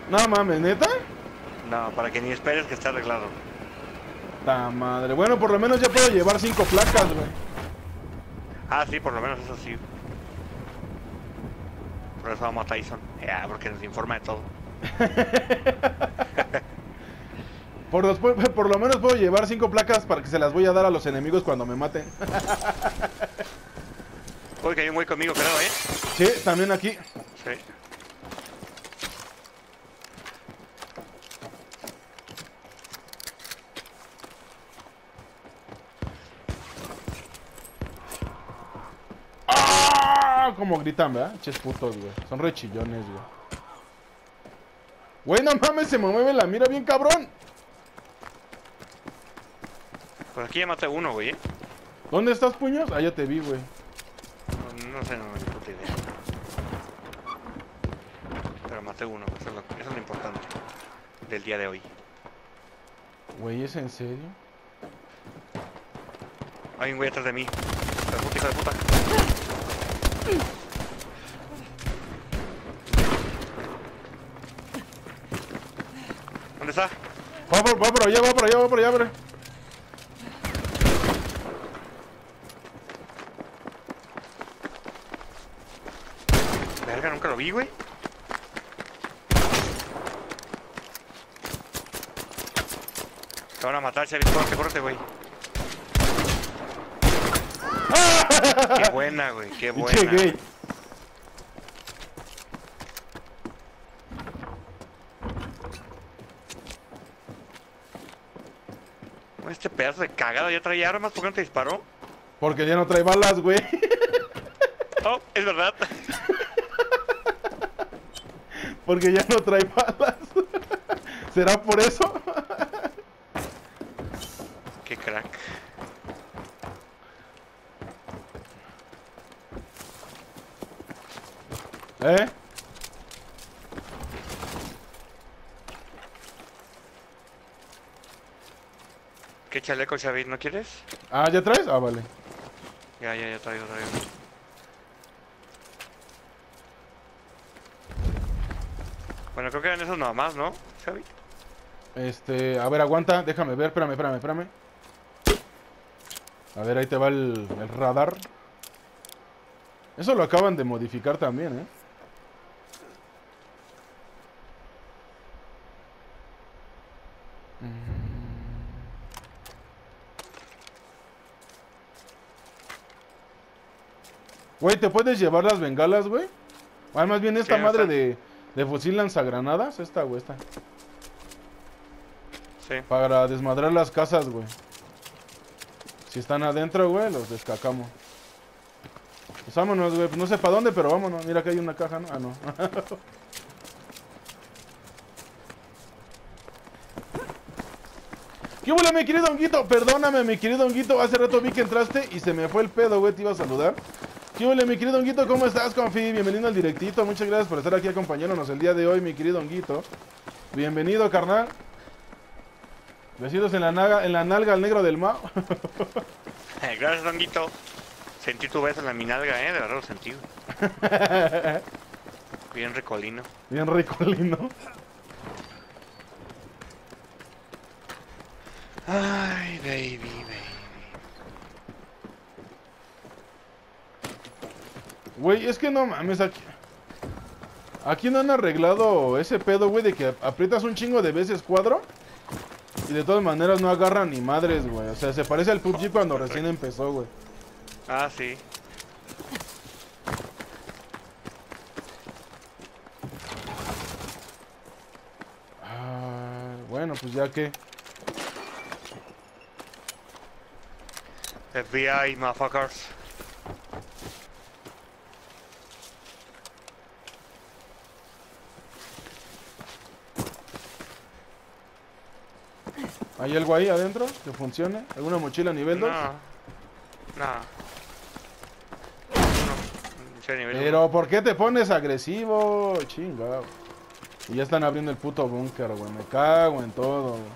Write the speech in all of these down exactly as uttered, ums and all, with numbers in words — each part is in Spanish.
No mames, ¿neta? No, para que ni esperes que esté arreglado. Ta madre. Bueno, por lo menos ya puedo llevar cinco placas, güey. Ah, sí, por lo menos eso sí. Por eso vamos a Tyson. Ya, porque nos informa de todo. Por, los, por lo menos puedo llevar cinco placas para que se las voy a dar a los enemigos cuando me maten. Uy, que hay un güey conmigo, creo, ¿eh? Sí, también aquí. Sí. ¡Ah! Como gritan, ¿verdad? Ches putos, güey. Son rechillones, güey. Güey, no mames, se me mueve la mira bien cabrón. Pues aquí ya maté uno, güey, ¿eh? ¿Dónde estás, puños? Ah, ya te vi, güey. No, no sé, no me puta idea. Pero maté uno, eso es, lo, eso es lo importante del día de hoy. Güey, ¿es en serio? Hay un güey atrás de mí. Hijo de puta, hijo de puta. ¿Dónde está? Va por, va por allá, va por allá, va por allá, bro. Verga, nunca lo vi, güey. Te van a matar, Chavis, corte, corte, güey. Qué buena, güey, qué buena. Pinche gay. Este pedazo de cagada ya traía armas, ¿por qué no te disparó? Porque ya no trae balas, güey. Oh, es verdad. Porque ya no trae balas. ¿Será por eso? Qué crack. ¿Eh? ¿Qué chaleco, Chavis? ¿No quieres? Ah, ¿ya traes? Ah, vale. Ya, ya, ya traigo, traigo. Bueno, creo que eran esos nomás, ¿no, Xavi? Este, a ver, aguanta, déjame ver, espérame, espérame, espérame. A ver, ahí te va el, el radar. Eso lo acaban de modificar también, ¿eh? Güey, ¿te puedes llevar las bengalas, güey? Ah, más bien esta Sí, madre está. de, de fusil lanzagranadas. Esta, güey, esta. Sí. Para desmadrar las casas, güey. Si están adentro, güey, los descacamos. Pues vámonos, güey. Pues no sé para dónde, pero vámonos. Mira que hay una caja, ¿no? Ah, no. ¿Qué huele, mi querido honguito? Perdóname, mi querido honguito. Hace rato vi que entraste y se me fue el pedo, güey. Te iba a saludar. ¿Qué huele, mi querido honguito? ¿Cómo estás, confi? Bienvenido al directito. Muchas gracias por estar aquí acompañándonos el día de hoy, mi querido honguito. Bienvenido, carnal. Besitos en la, naga, en la nalga al negro del Mao. Gracias, Donguito. Sentí tu beso en la minalga, eh. De verdad lo sentí. Bien recolino. Bien ricolino. Ay, baby, baby. Güey, es que no mames, aquí... Aquí no han arreglado ese pedo, güey, de que aprietas un chingo de veces cuadro y de todas maneras no agarran ni madres, güey. O sea, se parece al P U B G cuando recién empezó, güey. Ah, sí. Ah, bueno, pues ya que... F B I, motherfuckers. ¿Hay algo ahí adentro que funcione? ¿Alguna mochila nivel dos? No. No. No. Soy nivel uno. Pero, ¿por qué te pones agresivo? Chingado. Y ya están abriendo el puto búnker, güey. Me cago en todo, güey.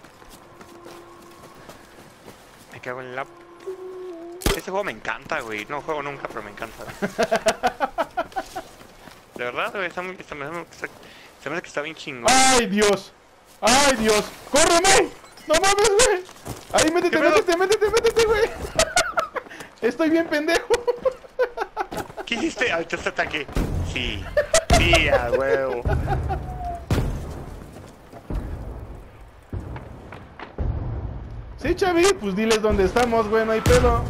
Me cago en la... Este juego me encanta, güey. No juego nunca, pero me encanta. De verdad, güey. Está muy... Está, está, Se me hace que está bien chingón. ¡Ay, Dios! ¡Ay, Dios! ¡Córreme! ¡No mames, güey! Ahí, métete, ¿Qué pedo? métete, métete, métete, güey. Estoy bien pendejo. ¿Qué hiciste? Ahorita este ataque. Sí. Sí, a huevo. Sí, Chavi, pues diles dónde estamos, güey, no hay pedo.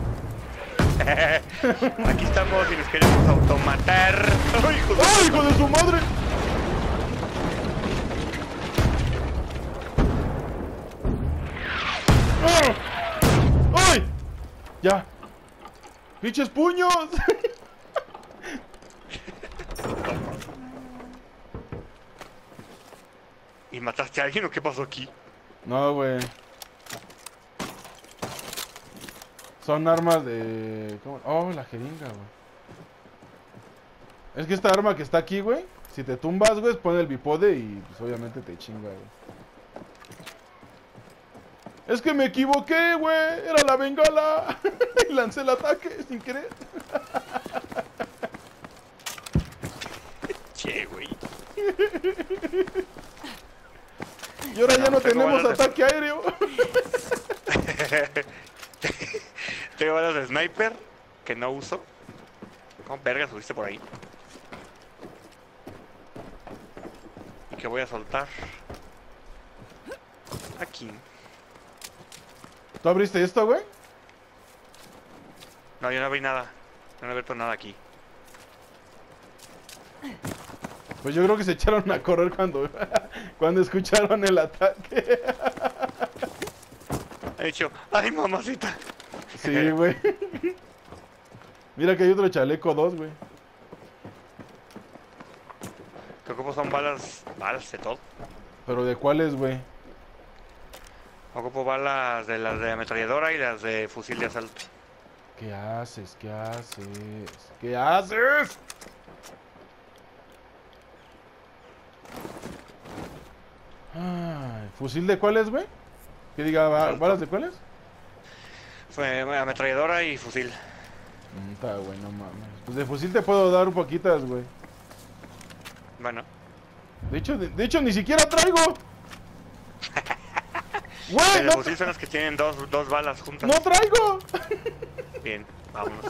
Aquí estamos y nos queremos automatar. ¡Ay, hijo de... ¡Ay, hijo de su madre! ¡Ah! ¡Ay! Ya. ¡Pinches puños! ¿Y mataste a alguien o qué pasó aquí? No, güey. Son armas de... ¿cómo? Oh, la jeringa, güey. Es que esta arma que está aquí, güey, si te tumbas, güey, pone el bipode y pues obviamente te chinga, güey. Es que me equivoqué, güey. Era la bengala. Y lancé el ataque sin querer. Che, güey. Y ahora ya no tengo tenemos balas de- ataque aéreo. Tengo balas de sniper que no uso. ¿Cómo verga subiste por ahí? Y que voy a soltar. Aquí. ¿Tú abriste esto, güey? No, yo no abrí nada. No he abierto nada aquí. Pues yo creo que se echaron a correr cuando, cuando escucharon el ataque. He dicho, ¡ay, mamacita! Sí, güey. Mira que hay otro chaleco dos, güey. ¿Qué ocupo son balas? Balas de todo. ¿Pero de cuáles, güey? Ocupo balas de las de ametralladora y las de fusil de asalto. ¿Qué haces? ¿Qué haces? ¿Qué haces? Ay, ¿fusil de cuáles, güey? ¿Que diga ba- Asalto. balas de cuáles? Fue ametralladora y fusil. Mm, Está, güey, no mames. Pues de fusil te puedo dar un poquitas, güey. Bueno, De hecho, de, de hecho, ni siquiera traigo. de Güey, no, fusil son las que tienen dos, dos balas juntas. no traigo. Bien, vámonos.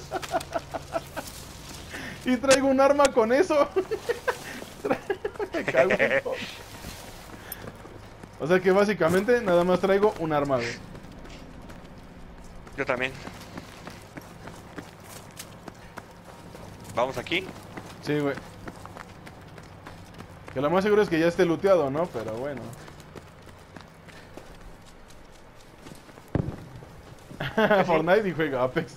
Y traigo un arma con eso. Me cago en todo. O sea que básicamente nada más traigo un arma, güey. Yo también. Vamos aquí. Sí, güey. Que lo más seguro es que ya esté looteado, ¿no? Pero bueno. Fortnite y juega Apex.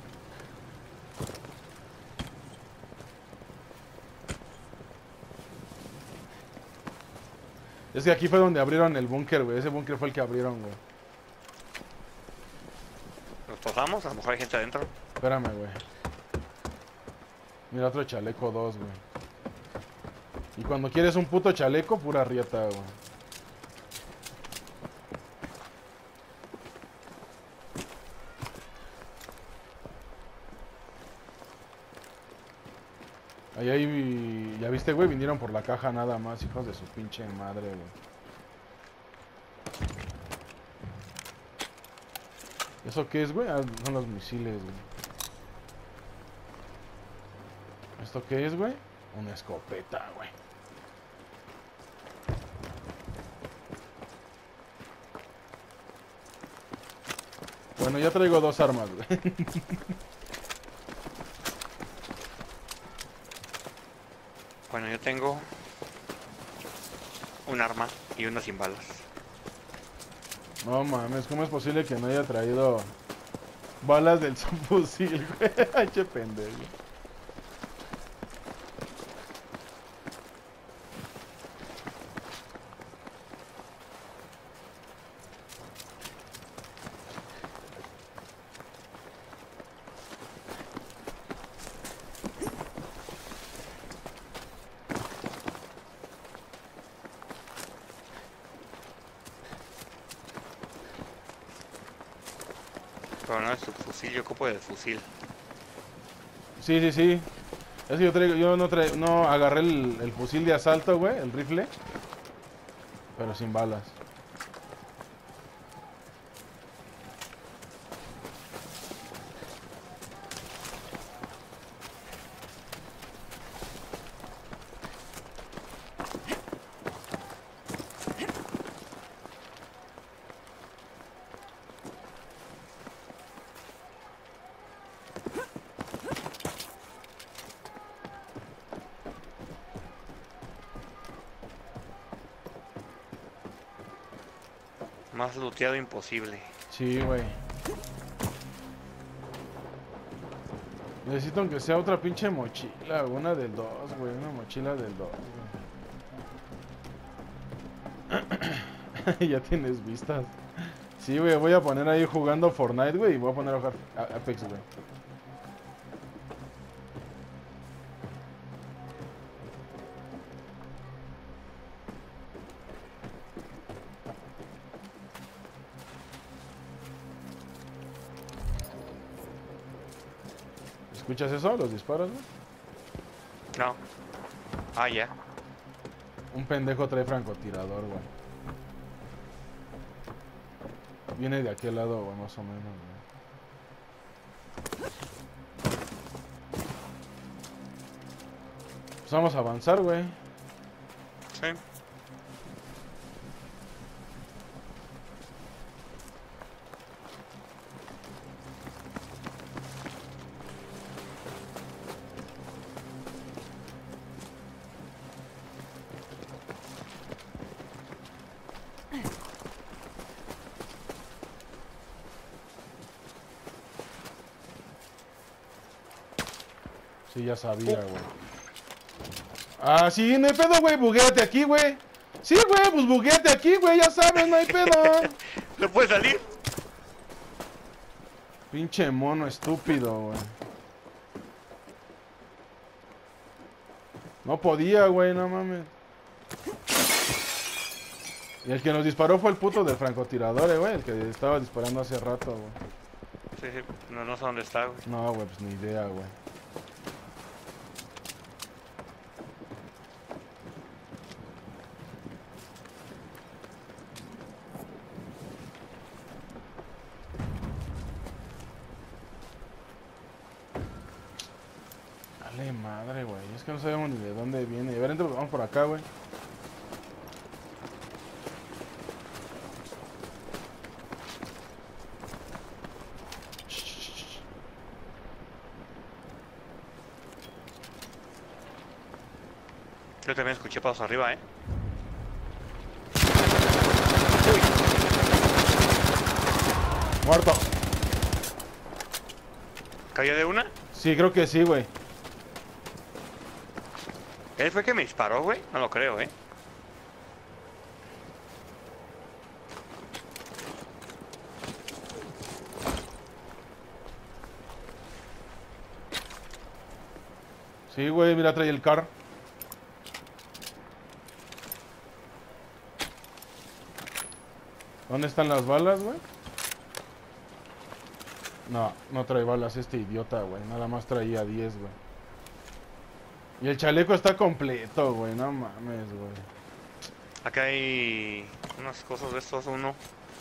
Es que aquí fue donde abrieron el búnker, güey. Ese búnker fue el que abrieron, güey. Nos pasamos, a lo mejor hay gente adentro. Espérame, güey. Mira otro chaleco dos, güey. Y cuando quieres un puto chaleco, pura riata, güey. Ahí, ahí, ya viste, güey, vinieron por la caja nada más, hijos de su pinche madre, güey. ¿Eso qué es, güey? Ah, son los misiles, güey. ¿Esto qué es, güey? Una escopeta, güey. Bueno, ya traigo dos armas, güey. Bueno, yo tengo un arma y una sin balas. No mames, ¿cómo es posible que no haya traído balas del subfusil, güey? Ay, che pendejo. Pero no es subfusil, yo ocupo de fusil. Sí, sí, sí. Es que yo, traigo, yo no, traigo, no agarré el, el fusil de asalto, güey, el rifle. Pero sin balas. Más looteado imposible. Sí, güey. Necesito aunque sea otra pinche mochila, una del dos, güey. Una mochila del dos, güey. Ya tienes vistas. Sí, güey, voy a poner ahí jugando Fortnite, güey. Y voy a poner a jugar Apex, güey. ¿Escuchas eso? ¿Los disparos, güey? No. Ah, ya. Un pendejo trae francotirador, güey. Viene de aquel lado, güey, más o menos, güey. Pues vamos a avanzar, güey. Sí. Sí, ya sabía, güey. Ah, sí, no hay pedo, güey. Buguéate aquí, güey. Sí, güey, pues buguéate aquí, güey. Ya sabes, no hay pedo. ¿No puede salir? Pinche mono estúpido, güey. No podía, güey, no mames. Y el que nos disparó fue el puto del francotirador, eh, güey. El que estaba disparando hace rato, güey. Sí, sí. No, no sé dónde está, güey. No, güey, pues ni idea, güey. Dale madre, güey. Es que no sabemos ni de dónde viene. A ver, entonces vamos por acá, güey. Yo también escuché pasos arriba, eh. Muerto. ¿Cayó de una? Sí, creo que sí, güey. ¿Él fue el que me disparó, güey? No lo creo, eh. Sí, güey, mira, trae el car. ¿Dónde están las balas, güey? No, no trae balas este idiota, güey. Nada más traía diez, güey. Y el chaleco está completo, güey. No mames, güey. Acá hay unas cosas de estos, uno.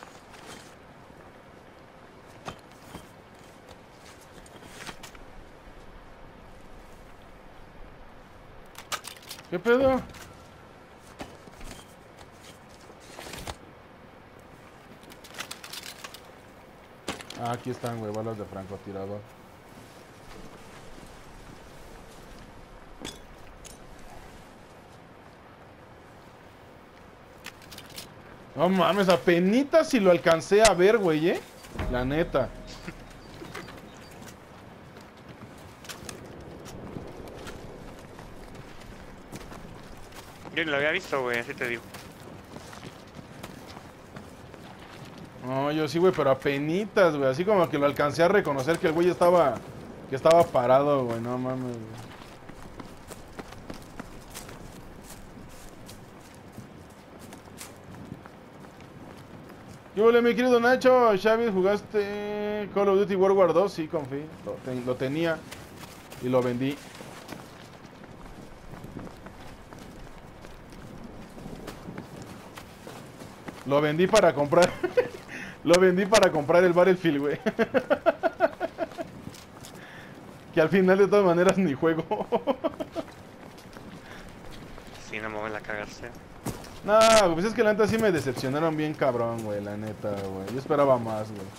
¿Qué pedo? Ah, aquí están, güey, balas de francotirador. No mames, apenitas si lo alcancé a ver, güey, eh. La neta. Yo ni lo había visto, güey, así te digo. No, yo sí, güey, pero apenitas, güey. Así como que lo alcancé a reconocer que el güey estaba... Que estaba parado, güey. No mames, güey. ¿Qué hubo, mi querido Nacho? Xavi, ¿jugaste Call of Duty World War dos? Sí, confí. Lo, ten, lo tenía y lo vendí. Lo vendí para comprar. Lo vendí para comprar el Battlefield, güey. Que al final de todas maneras ni juego. Sí, no me voy a cagarse. No, pues es que la neta sí me decepcionaron bien cabrón, güey, la neta, güey. Yo esperaba más, güey.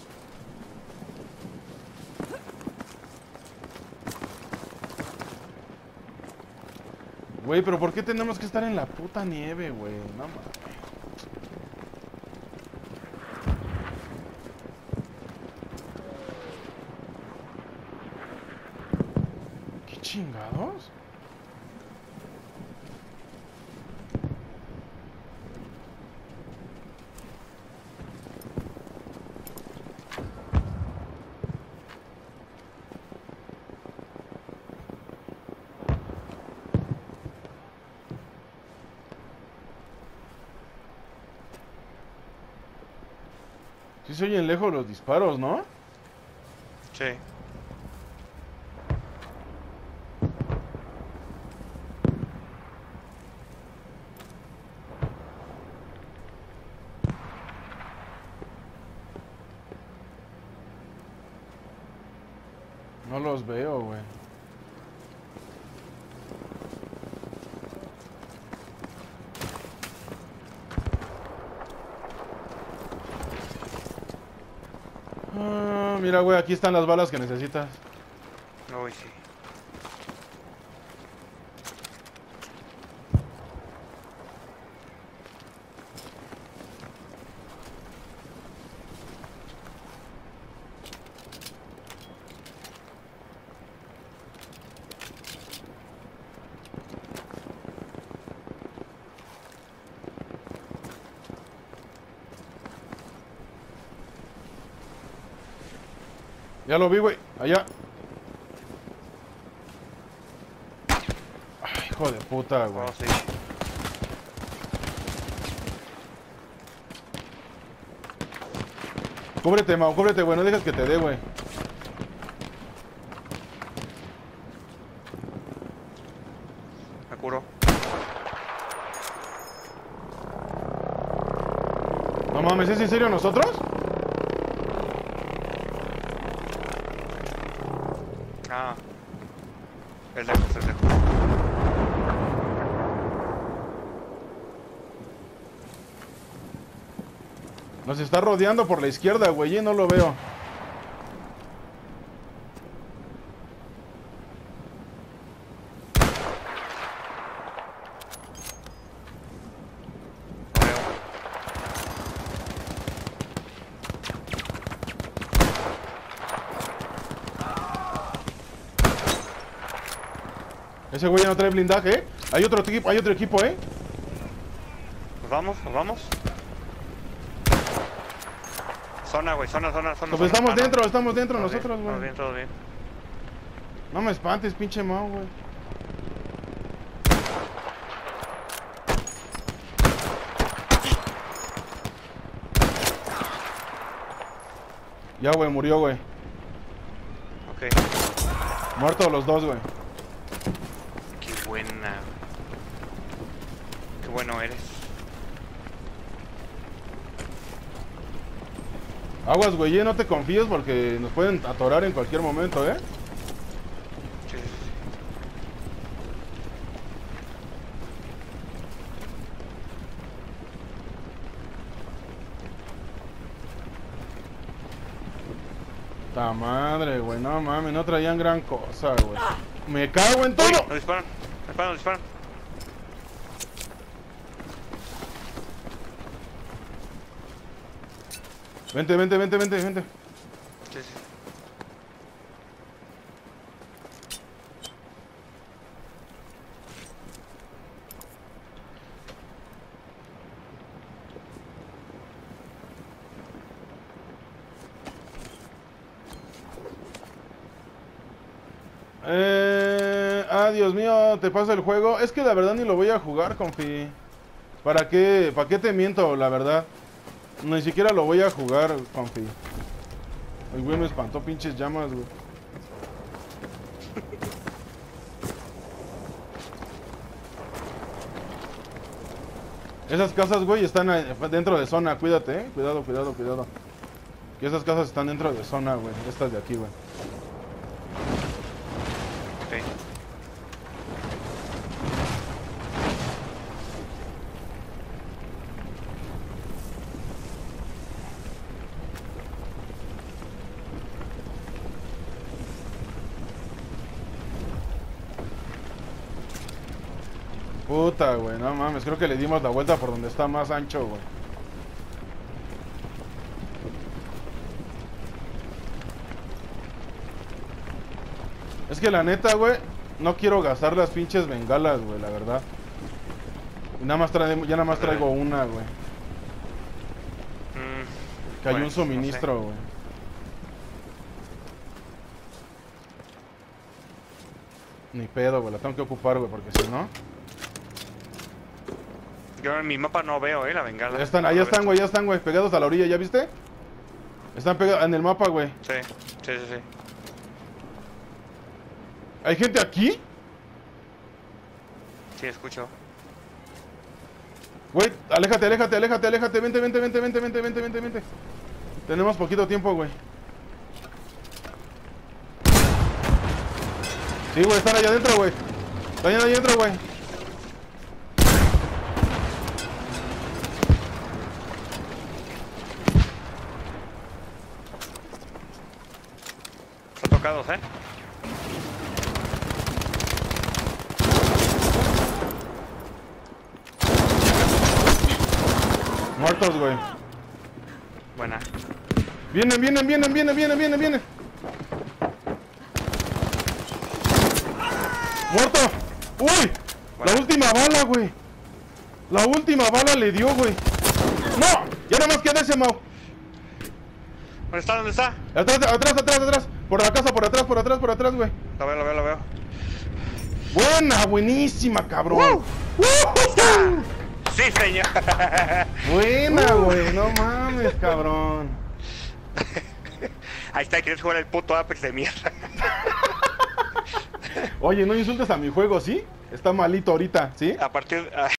Güey, pero ¿por qué tenemos que estar en la puta nieve, güey? No mames. ¿Qué chingados? Sí se oyen lejos los disparos, ¿no? Sí. No los veo, güey. Ah, mira, güey, aquí están las balas que necesitas. Uy, sí. Ya lo vi, güey. Allá. Ay, hijo de puta, güey. Oh, sí. Cúbrete, Mau, cúbrete, güey. No dejes que te dé, güey. Me curo. No mames, ¿es en serio nosotros? Ah. Es lejos, es lejos. Nos está rodeando por la izquierda, güey, y no lo veo. Lo veo. Ese güey ya no trae blindaje, ¿eh? Hay otro equipo, hay otro equipo, ¿eh? ¿Nos vamos? ¿Nos vamos? Zona, güey, zona, zona, zona. Pues zona. estamos Ah, no. dentro, estamos dentro Todo nosotros, bien, Todo güey. bien, todo bien. No me espantes, pinche Mau, güey. Ya, güey, murió, güey. Ok. Muertos los dos, güey. Qué buena, güey. Qué bueno eres. Aguas, güey, eh, no te confíes porque nos pueden atorar en cualquier momento, ¿eh? Sí, sí, sí. Ta madre, güey, no mames, no traían gran cosa, güey. Me cago en todo. Uy, nos disparan. Nos disparan, nos disparan. Vente, vente, vente, vente, vente. Sí, sí. Eh, ah, Dios mío, te pasa el juego. Es que la verdad ni lo voy a jugar, confi. ¿Para qué? ¿Para qué te miento, la verdad? Ni siquiera lo voy a jugar, confi. El güey me espantó pinches llamas, güey. Esas casas, güey, están eh, dentro de zona. Cuídate, eh. Cuidado, cuidado, cuidado. Que esas casas están dentro de zona, güey. Estas de aquí, güey. Ok. Puta, güey, no mames. Creo que le dimos la vuelta por donde está más ancho, güey. Es que la neta, güey, no quiero gastar las pinches bengalas, güey, la verdad. Y nada más trae, ya nada más traigo una, güey. Mm, Cayó bueno, un suministro, no sé. güey. Ni pedo, güey, la tengo que ocupar, güey, porque si no... Yo en mi mapa no veo, eh, la bengala. Ya están, ahí A ver están, tú. güey, ya están, güey, pegados a la orilla, ¿ya viste? Están pegados en el mapa, güey. Sí, sí, sí, sí. ¿Hay gente aquí? Sí, escucho. Güey, aléjate, aléjate, aléjate, aléjate, vente, vente, vente, vente, vente, vente, vente, vente. Tenemos poquito tiempo, güey. Sí, güey, están allá adentro, güey. Están allá adentro, güey. Están tocados, eh. Muertos, güey. Buena. Vienen, vienen, vienen, vienen, vienen, vienen, vienen. ¡Muerto! ¡Uy! Bueno. La última bala, güey. La última bala le dio, güey. ¡No! Ya nada más queda ese, Mau. ¿Dónde está? ¿Dónde está? Atrás, atrás, atrás, atrás. Por la casa, por atrás, por atrás, por atrás, güey. Lo veo, lo veo, lo veo. Buena, buenísima, cabrón. ¡Woo! Sí, señor. Buena, güey. No mames, cabrón. Ahí está, quieres jugar el puto Apex de mierda. Oye, no insultes a mi juego, ¿sí? Está malito ahorita, ¿sí? A partir...